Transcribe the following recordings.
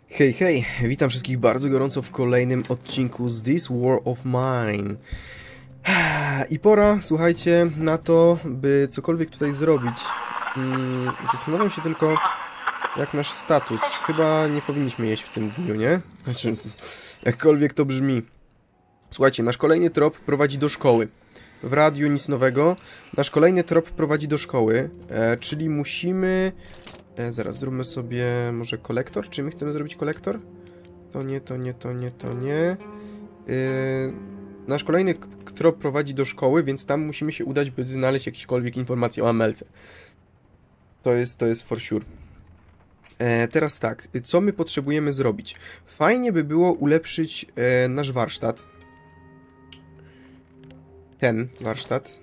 Hej, hej, witam wszystkich bardzo gorąco w kolejnym odcinku z This War of Mine. I pora, słuchajcie, na to, by cokolwiek tutaj zrobić. Zastanawiam się tylko, jak nasz status. Chyba nie powinniśmy jeść w tym dniu, nie? Znaczy, jakkolwiek to brzmi. Słuchajcie, nasz kolejny trop prowadzi do szkoły. W radiu nic nowego. Nasz kolejny trop prowadzi do szkoły, czyli musimy... zaraz, zróbmy sobie może kolektor. Czy my chcemy zrobić kolektor? To nie, to nie, to nie, to nie. Nasz kolejny trop prowadzi do szkoły, więc tam musimy się udać, by znaleźć jakiekolwiek informacje o Amelce. To jest for sure. Teraz tak, co my potrzebujemy zrobić? Fajnie by było ulepszyć nasz warsztat. Ten warsztat.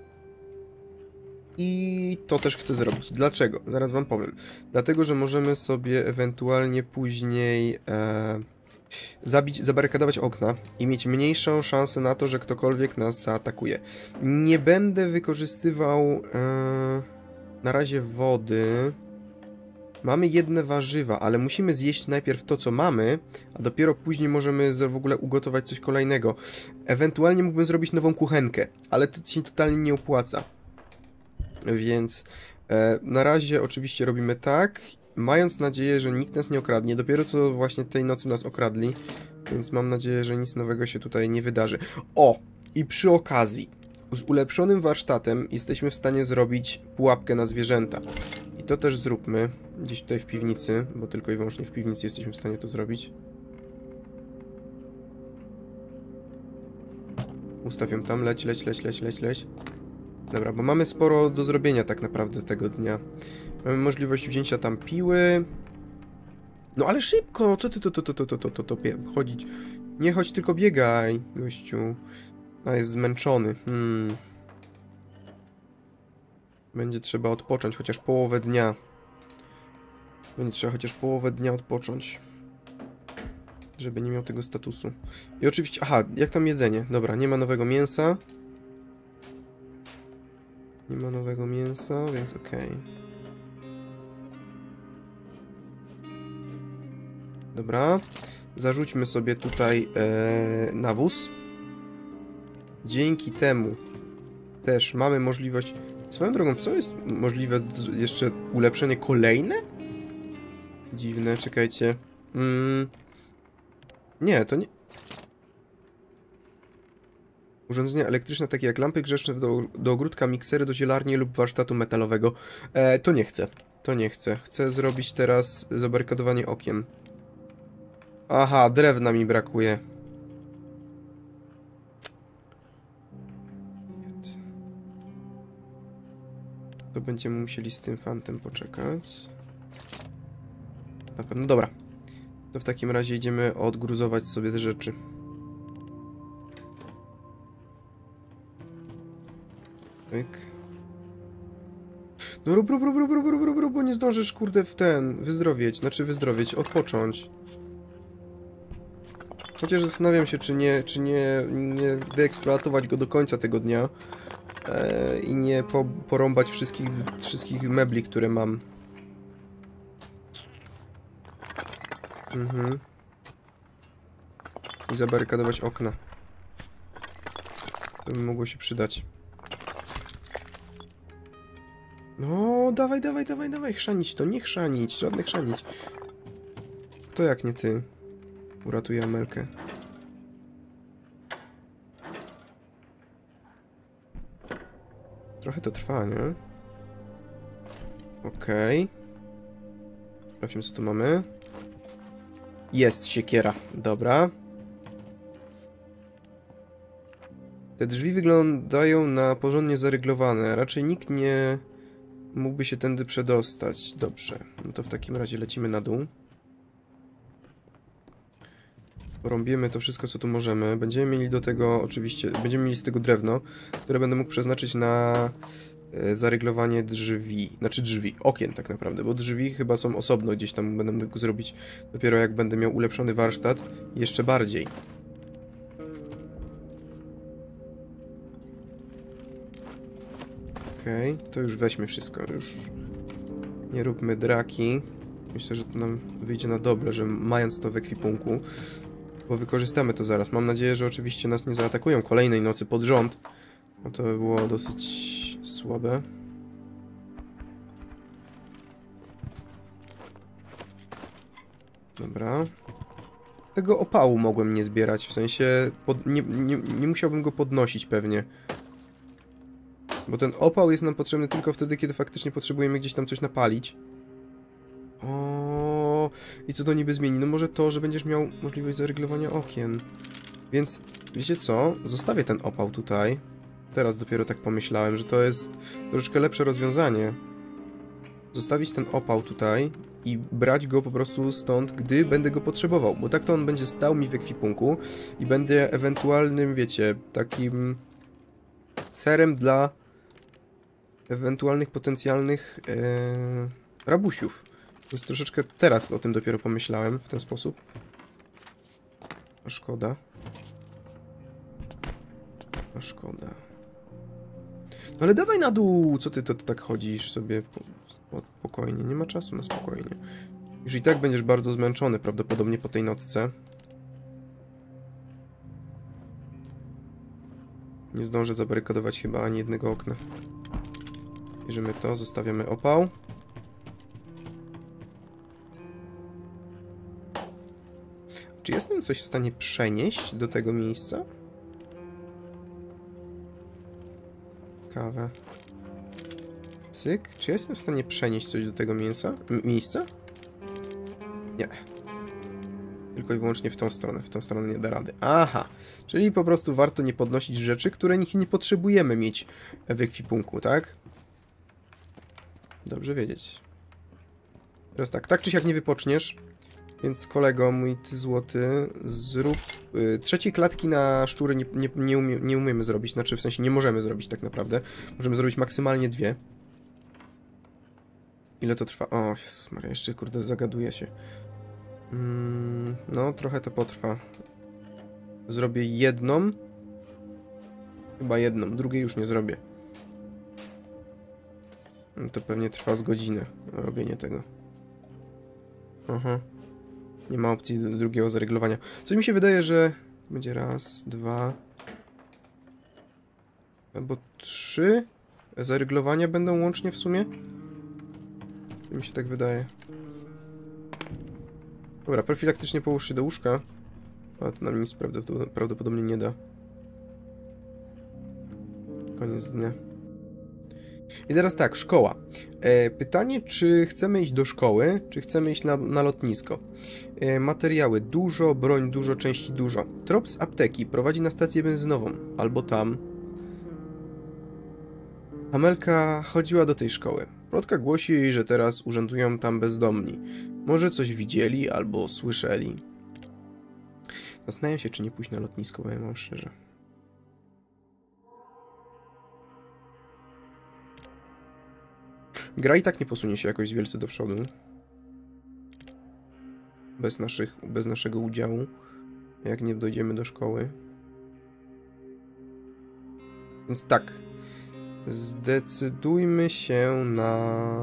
I to też chcę zrobić. Dlaczego? Zaraz wam powiem. Dlatego, że możemy sobie ewentualnie później zabarykadować okna i mieć mniejszą szansę na to, że ktokolwiek nas zaatakuje. Nie będę wykorzystywał na razie wody. Mamy jedne warzywa, ale musimy zjeść najpierw to, co mamy, a dopiero później możemy w ogóle ugotować coś kolejnego. Ewentualnie mógłbym zrobić nową kuchenkę, ale to się totalnie nie opłaca. Więc na razie oczywiście robimy tak, mając nadzieję, że nikt nas nie okradnie. Dopiero co właśnie tej nocy nas okradli, więc mam nadzieję, że nic nowego się tutaj nie wydarzy. O! I przy okazji, z ulepszonym warsztatem jesteśmy w stanie zrobić pułapkę na zwierzęta. I to też zróbmy gdzieś tutaj w piwnicy, bo tylko i wyłącznie w piwnicy jesteśmy w stanie to zrobić. Ustawiam tam, leć. Dobra, bo mamy sporo do zrobienia tak naprawdę tego dnia. Mamy możliwość wzięcia tam piły. No ale szybko! Co ty to chodzić? Nie chodź, tylko biegaj, gościu. A jest zmęczony. Będzie trzeba odpocząć chociaż połowę dnia. Będzie trzeba chociaż połowę dnia odpocząć. Żeby nie miał tego statusu. I oczywiście... Aha, jak tam jedzenie? Dobra, nie ma nowego mięsa. Nie ma nowego mięsa, więc okej. Dobra. Zarzućmy sobie tutaj nawóz. Dzięki temu też mamy możliwość... Swoją drogą, co jest możliwe? Jeszcze ulepszenie kolejne? Dziwne, czekajcie. Nie, to nie... Urządzenia elektryczne takie jak lampy grzeczne do ogródka, miksery do zielarni lub warsztatu metalowego. To nie chcę. To nie chcę. Chcę zrobić teraz zabarykadowanie okien. Aha, drewna mi brakuje. To będziemy musieli z tym fantem poczekać. Na pewno, dobra. To w takim razie idziemy odgruzować sobie te rzeczy. Pyk. No rób, bo nie zdążysz, kurde, w ten, wyzdrowieć, odpocząć. Chociaż zastanawiam się, czy nie wyeksploatować go do końca tego dnia i nie porąbać wszystkich mebli, które mam. I zabarykadować okna. To by mogło się przydać. No, dawaj. Chrzanić to, nie chrzanić, żadnych chrzanić. To jak nie ty uratuje Amelkę. Trochę to trwa, nie? Okej. Sprawdźmy, co tu mamy. Jest siekiera, dobra. Te drzwi wyglądają na porządnie zaryglowane. Raczej nikt nie mógłby się tędy przedostać. Dobrze, no to w takim razie lecimy na dół. Porąbiemy to wszystko, co tu możemy. Będziemy mieli do tego, oczywiście, będziemy mieli z tego drewno, które będę mógł przeznaczyć na zaryglowanie drzwi. Znaczy drzwi, okien tak naprawdę, bo drzwi chyba są osobno, gdzieś tam będę mógł zrobić dopiero jak będę miał ulepszony warsztat jeszcze bardziej. Okej, to już weźmy wszystko, już nie róbmy draki. Myślę, że to nam wyjdzie na dobre, że mając to w ekwipunku, bo wykorzystamy to zaraz. Mam nadzieję, że oczywiście nas nie zaatakują kolejnej nocy pod rząd. No to by było dosyć słabe. Dobra. Tego opału mogłem nie zbierać, w sensie nie musiałbym go podnosić pewnie. Bo ten opał jest nam potrzebny tylko wtedy, kiedy faktycznie potrzebujemy gdzieś tam coś napalić. O, i co to niby zmieni? No może to, że będziesz miał możliwość zareglowania okien. Więc, wiecie co? Zostawię ten opał tutaj. Teraz dopiero tak pomyślałem, że to jest troszeczkę lepsze rozwiązanie. Zostawić ten opał tutaj i brać go po prostu stąd, gdy będę go potrzebował. Bo tak to on będzie stał mi w ekwipunku i będzie ewentualnym, wiecie, takim serem dla ewentualnych potencjalnych rabusiów. Więc troszeczkę teraz o tym dopiero pomyślałem w ten sposób. A szkoda. A szkoda. No ale dawaj na dół! Co ty to tak chodzisz sobie spokojnie? Nie ma czasu na spokojnie. Już i tak będziesz bardzo zmęczony prawdopodobnie po tej nocce. Nie zdążę zabarykadować chyba ani jednego okna. Bierzemy to, zostawiamy opał. Czy jestem coś w stanie przenieść do tego miejsca? Kawę. Cyk. Czy jestem w stanie przenieść coś do tego miejsca? Nie. Tylko i wyłącznie w tą stronę. W tą stronę nie da rady. Aha. Czyli po prostu warto nie podnosić rzeczy, które nie potrzebujemy mieć w ekwipunku, tak? Dobrze wiedzieć. Teraz tak. Tak czy siak nie wypoczniesz. Więc kolego mój ty złoty, zrób... trzeciej klatki na szczury nie umiemy zrobić, znaczy w sensie nie możemy zrobić tak naprawdę. Możemy zrobić maksymalnie 2. Ile to trwa? O, Jezus Maria, jeszcze kurde zagaduję się. No, trochę to potrwa. Zrobię jedną. Chyba jedną, drugiej już nie zrobię. No to pewnie trwa z godzinę robienie tego. Aha. Nie ma opcji drugiego zareglowania. Coś mi się wydaje, że będzie raz, 2 albo 3 zareglowania będą łącznie w sumie. Mi się tak wydaje. Dobra, profilaktycznie połóż się do łóżka. A to nam nic prawdopodobnie nie da. Koniec dnia. I teraz tak, szkoła. Pytanie, czy chcemy iść do szkoły, czy chcemy iść na lotnisko. Materiały dużo, broń dużo, części dużo. Trop z apteki prowadzi na stację benzynową, albo tam. Amelka chodziła do tej szkoły. Plotka głosi, że teraz urzędują tam bezdomni. Może coś widzieli, albo słyszeli. Zastanawiam się, czy nie pójść na lotnisko, bo ja mam szczerze. Gra i tak nie posunie się jakoś wielce do przodu. Bez naszego udziału. Jak nie dojdziemy do szkoły. Więc tak. Zdecydujmy się na...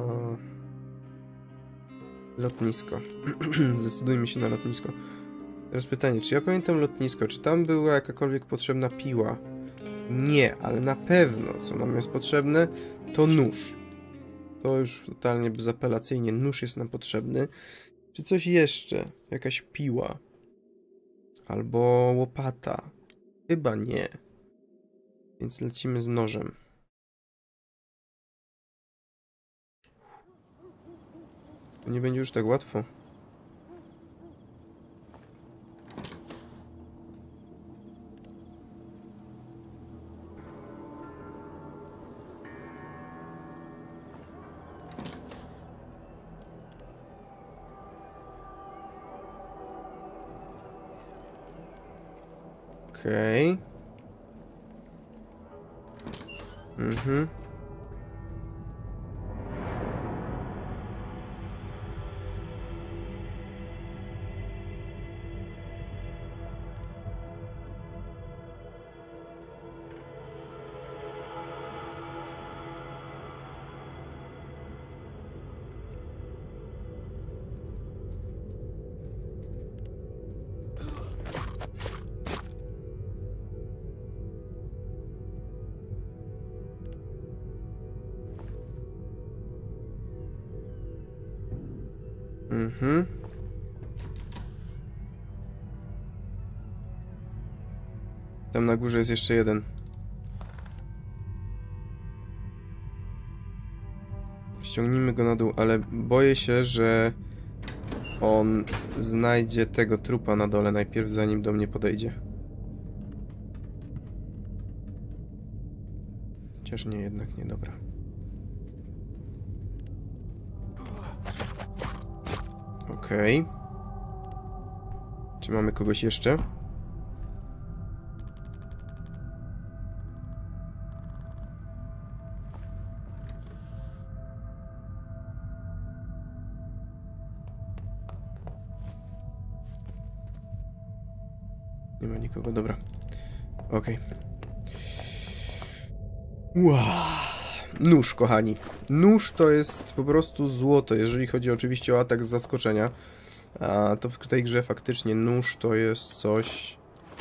lotnisko. Zdecydujmy się na lotnisko. Teraz pytanie, czy ja pamiętam lotnisko? Czy tam była jakakolwiek potrzebna piła? Nie, ale na pewno, co nam jest potrzebne, to nóż. To już totalnie bezapelacyjnie. Nóż jest nam potrzebny. Czy coś jeszcze? Jakaś piła? Albo łopata? Chyba nie. Więc lecimy z nożem. To nie będzie już tak łatwo. Okej. Mhm. Mhm. Tam na górze jest jeszcze jeden. Ściągnijmy go na dół, ale boję się, że on znajdzie tego trupa na dole najpierw, zanim do mnie podejdzie. Chociaż nie, jednak nie, dobra. Okej. Czy mamy kogoś jeszcze? Nie ma nikogo, dobra. Okej. Wow. Nóż, kochani. Nóż to jest po prostu złoto, jeżeli chodzi oczywiście o atak z zaskoczenia. A to w tej grze faktycznie nóż to jest coś...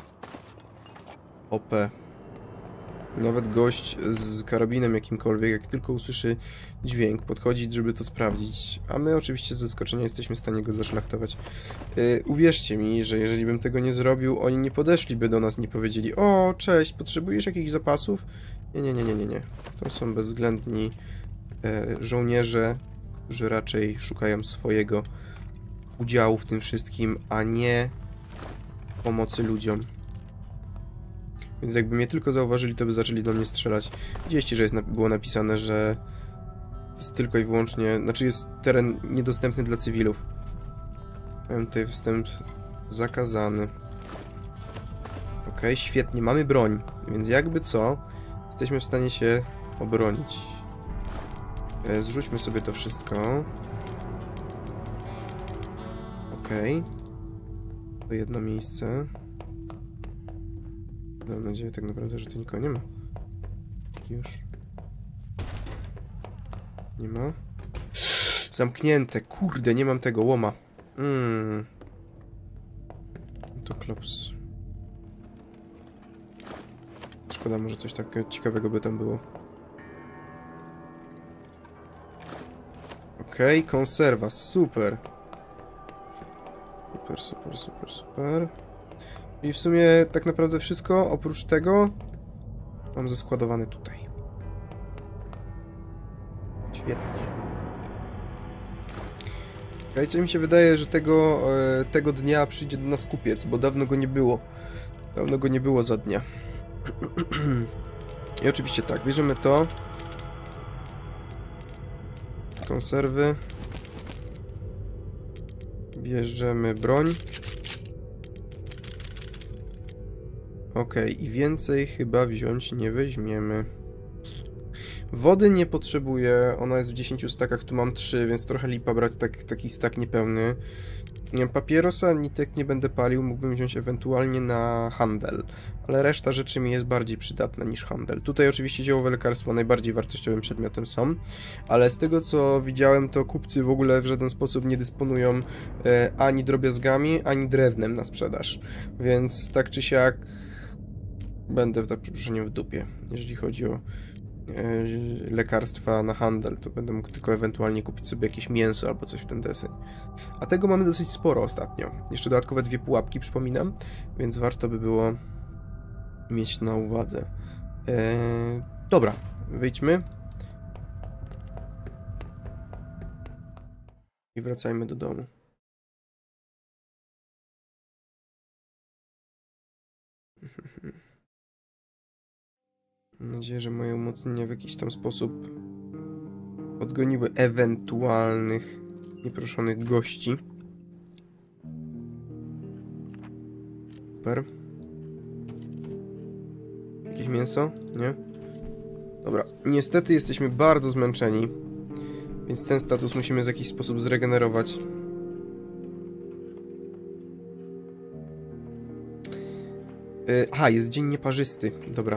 OP. Nawet gość z karabinem jakimkolwiek, jak tylko usłyszy dźwięk, podchodzi, żeby to sprawdzić. A my oczywiście z zaskoczenia jesteśmy w stanie go zaszlachtować. Uwierzcie mi, że jeżeli bym tego nie zrobił, oni nie podeszliby do nas, nie powiedzieli: o, cześć, potrzebujesz jakichś zapasów? Nie. To są bezwzględni żołnierze, którzy raczej szukają swojego udziału w tym wszystkim, a nie pomocy ludziom. Więc jakby mnie tylko zauważyli, to by zaczęli do mnie strzelać. Widzieliście, że było napisane, że to jest tylko i wyłącznie... Znaczy jest teren niedostępny dla cywilów. Mam tutaj wstęp zakazany. Okej, świetnie, mamy broń. Więc jakby co, jesteśmy w stanie się obronić. Zrzućmy sobie to wszystko. Okej. To jedno miejsce. Mam nadzieję tak naprawdę, że tu nikogo nie ma. Już. Nie ma. Zamknięte. Kurde, nie mam tego łoma. To klops. Szkoda, może coś takiego ciekawego by tam było. Okej, konserwa. Super. Super. I w sumie tak naprawdę wszystko, oprócz tego mam zaskładowane tutaj. Świetnie. Okej, co mi się wydaje, że tego dnia przyjdzie do nas kupiec, bo dawno go nie było. Dawno go nie było za dnia. I oczywiście tak, bierzemy to. Konserwy. Bierzemy broń. Okej, i więcej chyba wziąć nie weźmiemy. Wody nie potrzebuję, ona jest w 10 stakach, tu mam 3, więc trochę lipa brać taki stak niepełny. Papierosa nitek nie będę palił, mógłbym wziąć ewentualnie na handel, ale reszta rzeczy mi jest bardziej przydatna niż handel. Tutaj oczywiście ziołowe lekarstwo najbardziej wartościowym przedmiotem są, ale z tego co widziałem, to kupcy w ogóle w żaden sposób nie dysponują ani drobiazgami, ani drewnem na sprzedaż, więc tak czy siak będę, tak przepraszam, w dupie, jeżeli chodzi o lekarstwa na handel, to będę mógł tylko ewentualnie kupić sobie jakieś mięso albo coś w ten deseń. A tego mamy dosyć sporo ostatnio. Jeszcze dodatkowe 2 pułapki, przypominam, więc warto by było mieć na uwadze. Dobra, wyjdźmy. I wracajmy do domu. Mam nadzieję, że moje umocnienia w jakiś tam sposób odgoniły ewentualnych nieproszonych gości. Super. Jakieś mięso? Nie? Dobra. Niestety jesteśmy bardzo zmęczeni, więc ten status musimy w jakiś sposób zregenerować. Aha, jest dzień nieparzysty. Dobra.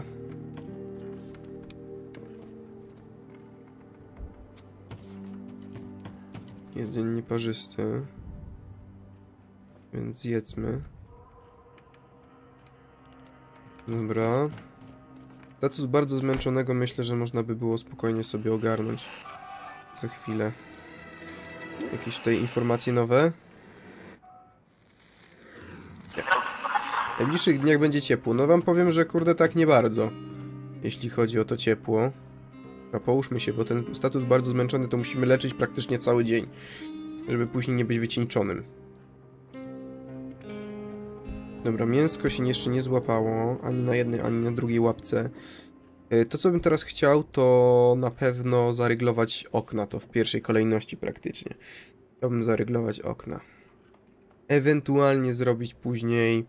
Jest dzień nieparzysty. Więc jedzmy. Dobra. Status bardzo zmęczonego myślę, że można by było spokojnie sobie ogarnąć. Za chwilę. Jakieś tutaj informacje nowe? Nie. W najbliższych dniach będzie ciepło. No wam powiem, że kurde tak nie bardzo. Jeśli chodzi o to ciepło. A połóżmy się, bo ten status bardzo zmęczony to musimy leczyć praktycznie cały dzień. Żeby później nie być wycieńczonym. Dobra, mięsko się jeszcze nie złapało. Ani na jednej, ani na drugiej łapce. To, co bym teraz chciał, to na pewno zaryglować okna. To w pierwszej kolejności praktycznie. Chciałbym zaryglować okna. Ewentualnie zrobić później...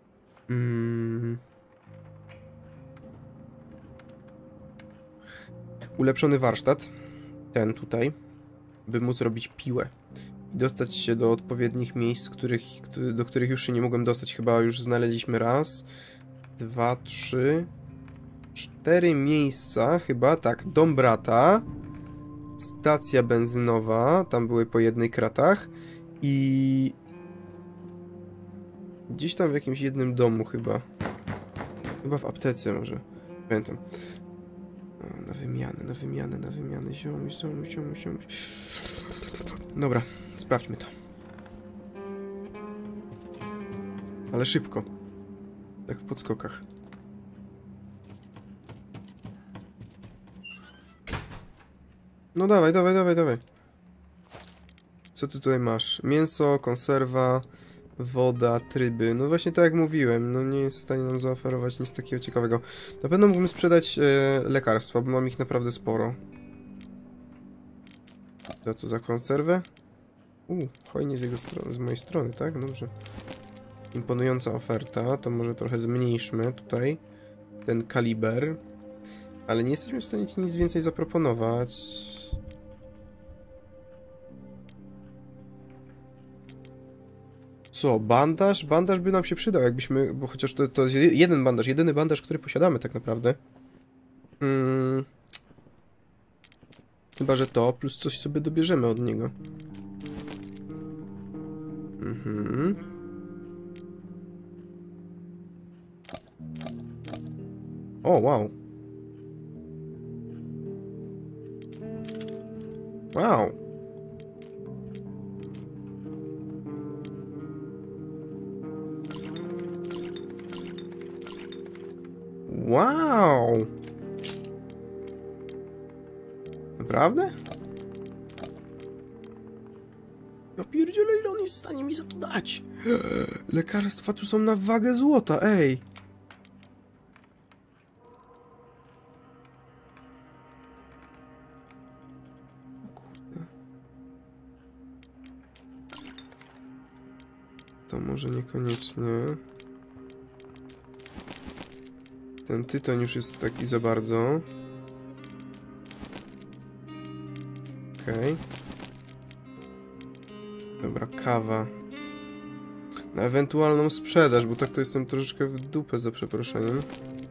ulepszony warsztat. Ten tutaj. By móc robić piłę. I dostać się do odpowiednich miejsc, do których już się nie mogłem dostać. Chyba już znaleźliśmy raz, 2, 3, 4 miejsca. Chyba, tak. Dom brata. Stacja benzynowa. Tam były po jednej kratach. I... gdzieś tam w jakimś jednym domu chyba. Chyba w aptece może. Pamiętam. Na wymianę. Ziomuś. Dobra, sprawdźmy to. Ale szybko. Tak w podskokach. No dawaj. Co ty tutaj masz? Mięso, konserwa, woda, tryby. No właśnie tak jak mówiłem, no nie jest w stanie nam zaoferować nic takiego ciekawego. Na pewno mógłbym sprzedać lekarstwa, bo mam ich naprawdę sporo. To co za konserwę? Hojnie z jego strony, z mojej strony, tak? Dobrze. Imponująca oferta, to może trochę zmniejszmy tutaj ten kaliber. Ale nie jesteśmy w stanie ci nic więcej zaproponować. Co, bandaż? Bandaż by nam się przydał, jakbyśmy... Bo chociaż to jest jedyny bandaż, który posiadamy tak naprawdę. Chyba, że to, plus coś sobie dobierzemy od niego. O, wow. Wow. Wow. Naprawdę? Ja pierdzielę, ile on jest w stanie mi za to dać? Lekarstwa tu są na wagę złota, ej. O kurde. To może niekoniecznie. Ten tytoń już jest taki za bardzo. Okej. Dobra, kawa. Na ewentualną sprzedaż, bo tak to jestem troszeczkę w dupę, za przeproszeniem.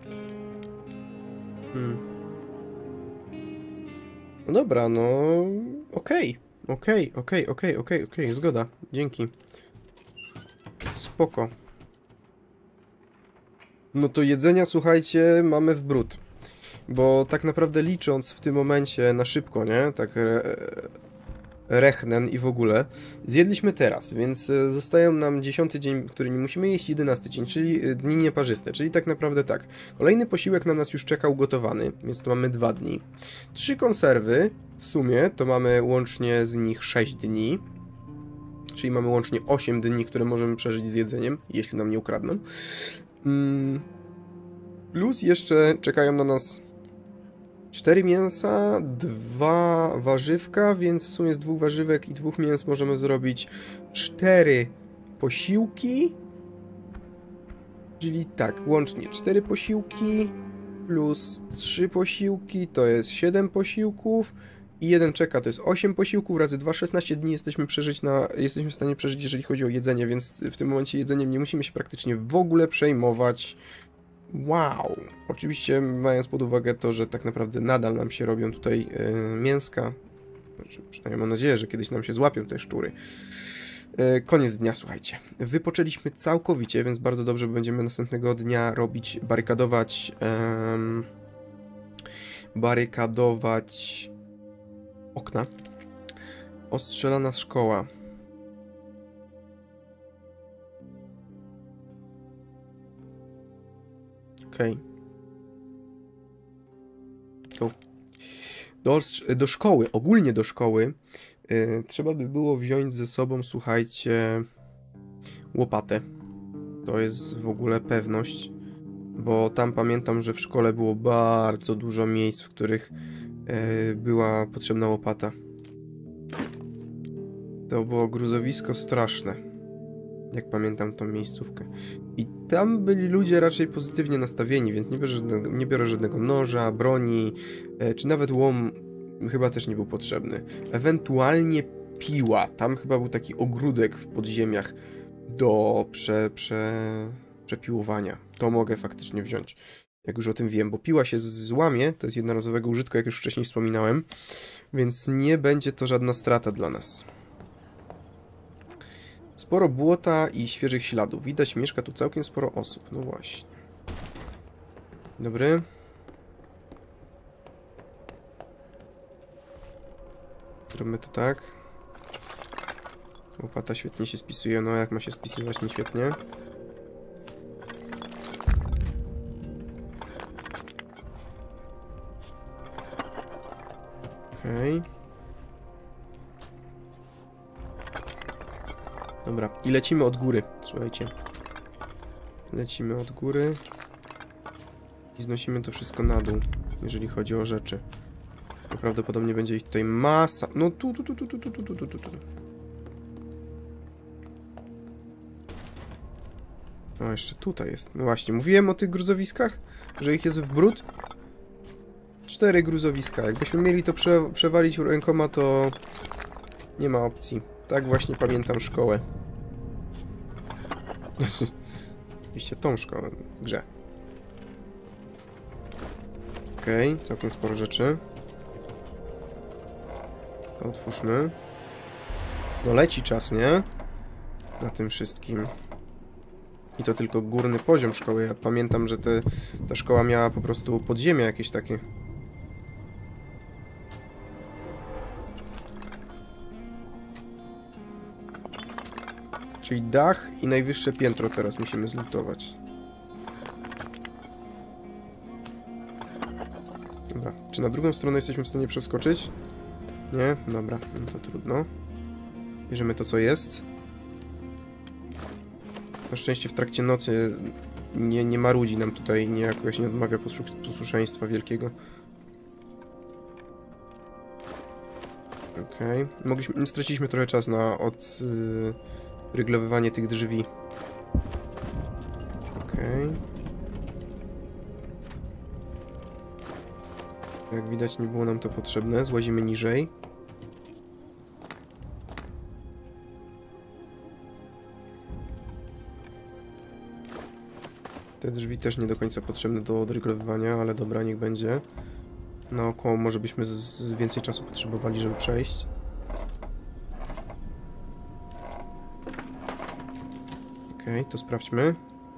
No dobra, no... Okej, zgoda. Dzięki. Spoko. No to jedzenia, słuchajcie, mamy w bród. Bo tak naprawdę licząc w tym momencie na szybko, nie? Tak rechnen i w ogóle. Zjedliśmy teraz, więc zostają nam 10 dzień, który nie musimy jeść, 11 dzień, czyli dni nieparzyste. Czyli tak naprawdę tak. Kolejny posiłek na nas już czeka ugotowany, więc to mamy 2 dni. 3 konserwy, w sumie to mamy łącznie z nich 6 dni. Czyli mamy łącznie 8 dni, które możemy przeżyć z jedzeniem, jeśli nam nie ukradną. Plus jeszcze czekają na nas 4 mięsa, 2 warzywka, więc w sumie z 2 warzywek i 2 mięs możemy zrobić 4 posiłki. Czyli tak, łącznie 4 posiłki plus 3 posiłki to jest 7 posiłków. I jeden czeka, to jest 8 posiłków, razy 2, 16 dni jesteśmy w stanie przeżyć, jeżeli chodzi o jedzenie, więc w tym momencie jedzeniem nie musimy się praktycznie w ogóle przejmować. Wow! Oczywiście mając pod uwagę to, że tak naprawdę nadal nam się robią tutaj mięska. Znaczy, przynajmniej mam nadzieję, że kiedyś nam się złapią te szczury. Koniec dnia, słuchajcie. Wypoczęliśmy całkowicie, więc bardzo dobrze będziemy następnego dnia robić, barykadować okna. Ostrzelana szkoła. Okej. Do szkoły, ogólnie do szkoły, trzeba by było wziąć ze sobą, słuchajcie, łopatę. To jest w ogóle pewność, bo tam pamiętam, że w szkole było bardzo dużo miejsc, w których była potrzebna łopata. To było gruzowisko straszne, jak pamiętam tą miejscówkę. I tam byli ludzie raczej pozytywnie nastawieni, więc nie biorę żadnego noża, broni, czy nawet łom chyba też nie był potrzebny. Ewentualnie piła. Tam chyba był taki ogródek w podziemiach do przepiłowania. To mogę faktycznie wziąć, jak już o tym wiem, bo piła się złamie, to jest jednorazowego użytku, jak już wcześniej wspominałem, więc nie będzie to żadna strata dla nas. Sporo błota i świeżych śladów. Widać, mieszka tu całkiem sporo osób. No właśnie. Dobry. Zrobimy to tak. Łopata świetnie się spisuje. No, jak ma się spisywać, nie świetnie. Okej. Dobra, i lecimy od góry, słuchajcie. Lecimy od góry i znosimy to wszystko na dół, jeżeli chodzi o rzeczy. Bo prawdopodobnie będzie ich tutaj masa. No tu. O, jeszcze tutaj jest. No właśnie, mówiłem o tych gruzowiskach, że ich jest w bród. 4 gruzowiska. Jakbyśmy mieli to przewalić rękoma, to nie ma opcji. Tak właśnie pamiętam szkołę. Znaczy, oczywiście tą szkołę w grze. Okej, całkiem sporo rzeczy. To otwórzmy. No leci czas, nie? Na tym wszystkim. I to tylko górny poziom szkoły. Ja pamiętam, że ta szkoła miała po prostu podziemia jakieś takie. Czyli dach i najwyższe piętro teraz musimy zlutować. Dobra, czy na drugą stronę jesteśmy w stanie przeskoczyć? Nie? Dobra, no to trudno. Bierzemy to, co jest. Na szczęście w trakcie nocy nie marudzi nam tutaj, jakoś nie odmawia posłuszeństwa wielkiego. Okej. Straciliśmy trochę czas na ryglowywanie tych drzwi. Okej. Jak widać, nie było nam to potrzebne. Złazimy niżej. Te drzwi też nie do końca potrzebne do odryglowywania, ale dobra, niech będzie. Naokoło może byśmy więcej czasu potrzebowali, żeby przejść. Okej, to sprawdźmy.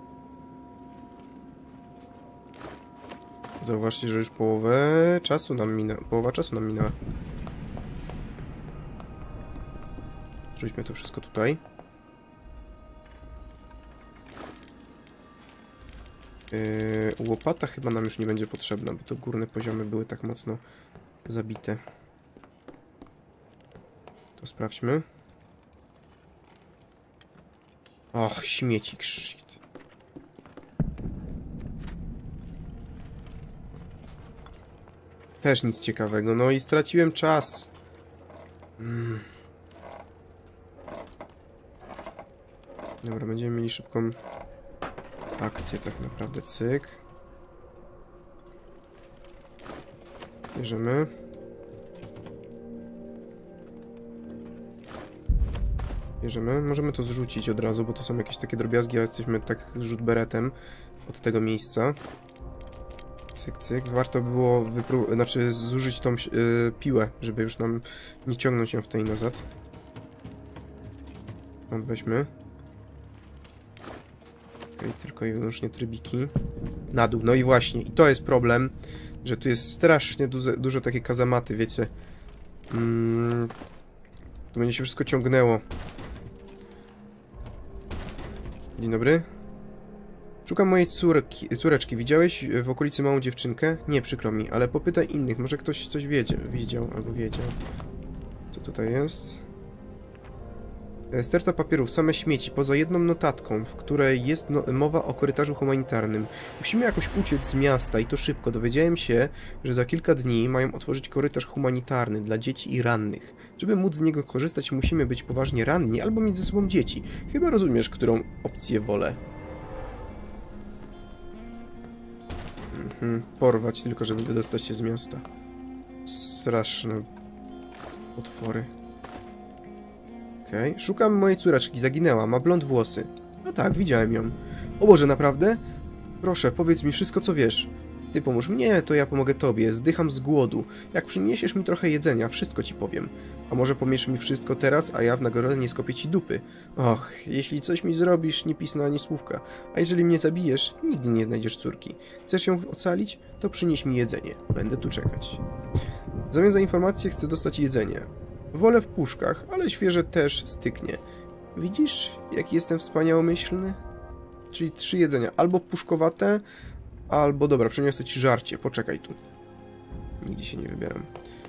Zauważcie, że już połowa czasu nam minęła. Rzućmy to wszystko tutaj. Łopata chyba nam już nie będzie potrzebna, bo te górne poziomy były tak mocno zabite. To sprawdźmy. Och, śmiecik, shit. Też nic ciekawego. No i straciłem czas. Dobra, będziemy mieli szybką akcję tak naprawdę. Cyk. Bierzemy. Możemy to zrzucić od razu, bo to są jakieś takie drobiazgi, a jesteśmy tak rzut beretem od tego miejsca. Cyk, cyk. Warto było zużyć tą piłę, żeby już nam nie ciągnąć ją w tej nazad. Weźmy. Okej, tylko i wyłącznie trybiki. Na dół. No i właśnie, i to jest problem, że tu jest strasznie dużo takie kazamaty, wiecie. tu będzie się wszystko ciągnęło. Dzień dobry. Szukam mojej córeczki. Widziałeś w okolicy małą dziewczynkę? Nie, przykro mi, ale popytaj innych. Może ktoś coś widział albo wiedział. Co tutaj jest? Sterta papierów, same śmieci, poza jedną notatką, w której jest mowa o korytarzu humanitarnym. Musimy jakoś uciec z miasta i to szybko. Dowiedziałem się, że za kilka dni mają otworzyć korytarz humanitarny dla dzieci i rannych. Żeby móc z niego korzystać, musimy być poważnie ranni albo mieć ze sobą dzieci. Chyba rozumiesz, którą opcję wolę. Porwać tylko, żeby wydostać się z miasta. Straszne potwory. Okej. Szukam mojej córeczki. Zaginęła. Ma blond włosy. No tak, widziałem ją. O Boże, naprawdę? Proszę, powiedz mi wszystko, co wiesz. Ty pomóż mnie, to ja pomogę tobie. Zdycham z głodu. Jak przyniesiesz mi trochę jedzenia, wszystko ci powiem. A może pomiesz mi wszystko teraz, a ja w nagrodę nie skopię ci dupy. Och, jeśli coś mi zrobisz, nie pisnę ani słówka. A jeżeli mnie zabijesz, nigdy nie znajdziesz córki. Chcesz ją ocalić? To przynieś mi jedzenie. Będę tu czekać. W zamian za informację chcę dostać jedzenie. Wolę w puszkach, ale świeże też styknie. Widzisz, jaki jestem wspaniałomyślny? Czyli 3 jedzenia. Albo puszkowate, albo... Dobra, przyniosę ci żarcie. Poczekaj tu. Nigdzie się nie wybieram.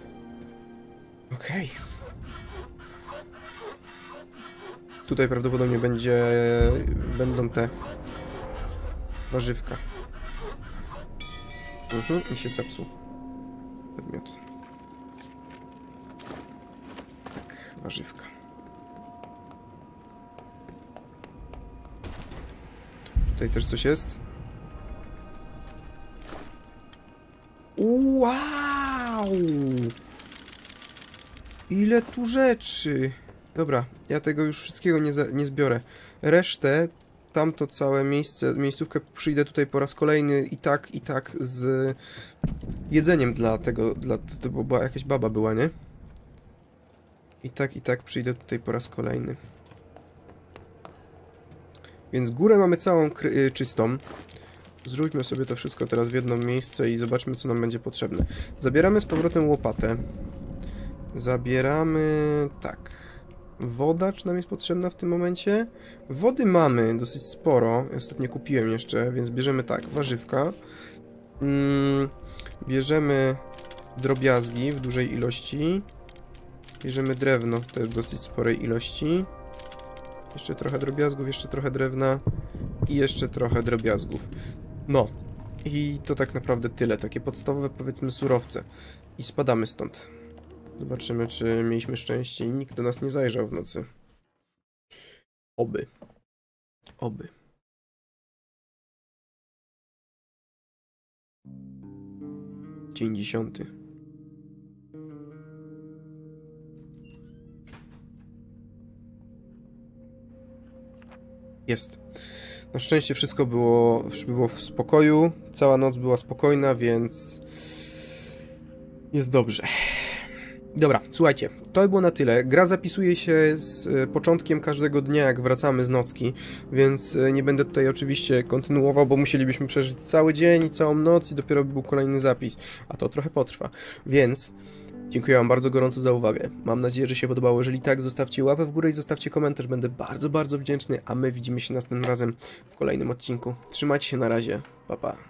Okej. Tutaj prawdopodobnie będą te warzywka. I się zepsuł przedmiot. Tak, warzywka. Tutaj też coś jest. Wow! Ile tu rzeczy! Dobra, ja tego już wszystkiego nie zbiorę. Resztę, tamto całe miejscówkę przyjdę tutaj po raz kolejny i tak z jedzeniem bo była jakaś baba była, nie? I tak przyjdę tutaj po raz kolejny. Więc górę mamy całą czystą. Zrzućmy sobie to wszystko teraz w jedno miejsce i zobaczmy, co nam będzie potrzebne. Zabieramy z powrotem łopatę. Zabieramy... tak. Woda, czy nam jest potrzebna w tym momencie? Wody mamy dosyć sporo. Ja ostatnio kupiłem jeszcze, więc bierzemy tak. Warzywka. Bierzemy drobiazgi w dużej ilości. Bierzemy drewno też w dosyć sporej ilości. Jeszcze trochę drobiazgów, jeszcze trochę drewna. I jeszcze trochę drobiazgów. No. I to tak naprawdę tyle. Takie podstawowe, powiedzmy, surowce. I spadamy stąd. Zobaczymy, czy mieliśmy szczęście i nikt do nas nie zajrzał w nocy. Oby. Oby. Dzień 10. Jest. Na szczęście wszystko było w spokoju. Cała noc była spokojna, więc jest dobrze. Dobra, słuchajcie, to było na tyle. Gra zapisuje się z początkiem każdego dnia, jak wracamy z nocki, więc nie będę tutaj oczywiście kontynuował, bo musielibyśmy przeżyć cały dzień i całą noc i dopiero by był kolejny zapis, a to trochę potrwa. Więc dziękuję wam bardzo gorąco za uwagę. Mam nadzieję, że się podobało. Jeżeli tak, zostawcie łapę w górę i zostawcie komentarz. Będę bardzo, bardzo wdzięczny, a my widzimy się następnym razem w kolejnym odcinku. Trzymajcie się, na razie. Pa, pa.